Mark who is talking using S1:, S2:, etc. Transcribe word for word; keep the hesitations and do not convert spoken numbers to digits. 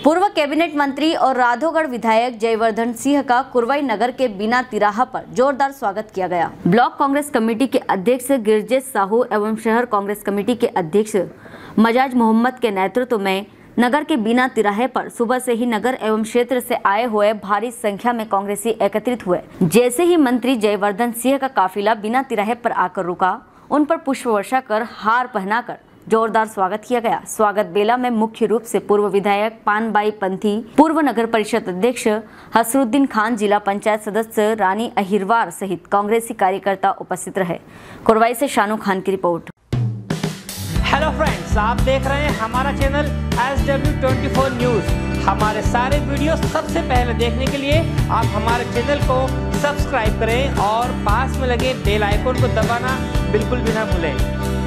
S1: पूर्व कैबिनेट मंत्री और राधोगढ़ विधायक जयवर्धन सिंह का कुरवाई नगर के बिना तिराहा पर जोरदार स्वागत किया गया। ब्लॉक कांग्रेस कमेटी के अध्यक्ष गिरजेश साहू एवं शहर कांग्रेस कमेटी के अध्यक्ष मजाज मोहम्मद के नेतृत्व में नगर के बिना तिराहे पर सुबह से ही नगर एवं क्षेत्र से आए हुए भारी संख्या में कांग्रेसी एकत्रित हुए। जैसे ही मंत्री जयवर्धन सिंह का काफिला बिना तिराहे पर आकर रुका, उन पर पुष्प वर्षा कर हार पहनाकर जोरदार स्वागत किया गया। स्वागत बेला में मुख्य रूप से पूर्व विधायक पानबाई पंथी, पूर्व नगर परिषद अध्यक्ष हसरुद्दीन खान, जिला पंचायत सदस्य रानी अहिरवार सहित कांग्रेसी कार्यकर्ता उपस्थित रहे। कुरवाई से शानू खान की रिपोर्ट।
S2: हेलो फ्रेंड्स, आप देख रहे हैं हमारा channel S W twenty four news. हमारे सारे वीडियो सबसे पहले देखने के लिए आप हमारे चैनल को सब्सक्राइब करें और पास में लगे बेल आइकन को दबाना बिल्कुल भी ना भूलें।